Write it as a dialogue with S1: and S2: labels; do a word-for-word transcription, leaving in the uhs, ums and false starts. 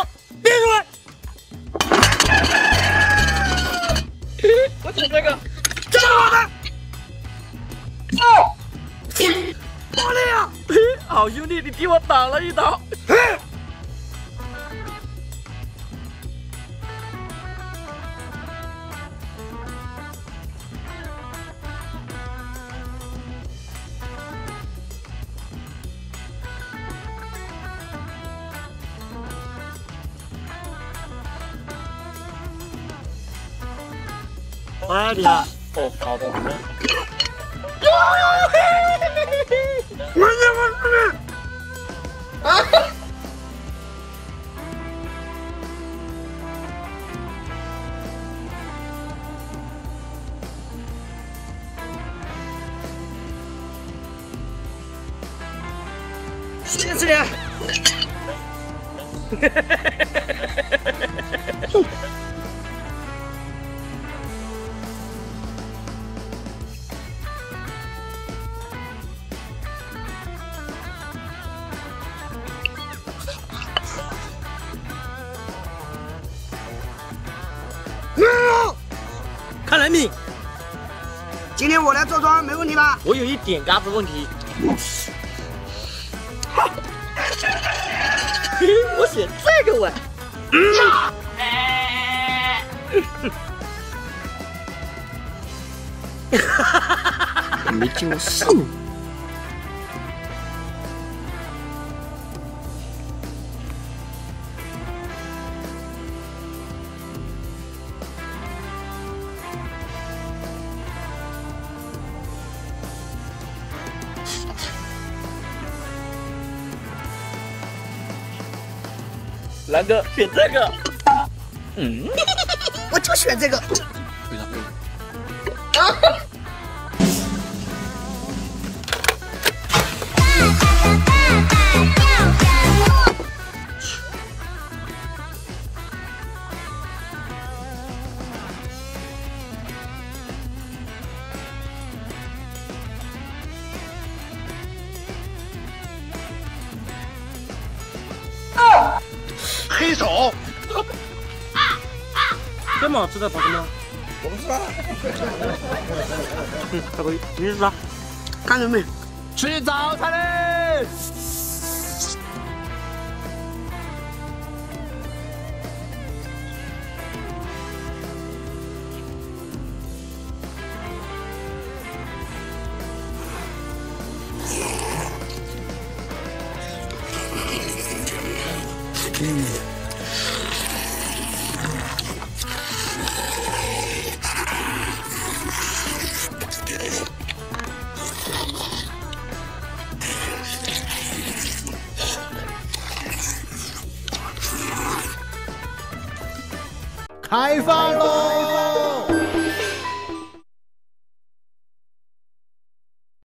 S1: 别出来！我捡这个，这是我的。哦，我的呀！好兄弟，你替我挡了一刀。快点！哦，好的。哟哟哟！我怎么是？啊！谢谢你。看来你
S2: 今天我来坐庄没问题吧？
S1: 我有一点嘎子问题。我选这个碗。
S2: 没经过试。
S1: 蓝哥选这个，嗯，
S2: 我就选这个。
S1: 非常对。
S2: 黑手，
S1: 这么好吃的跑什么？
S2: 我不知道。
S1: 嗯，大哥，你是啥？
S2: 看着没？
S1: 吃早餐嘞！
S2: 嗯。
S3: 开饭喽！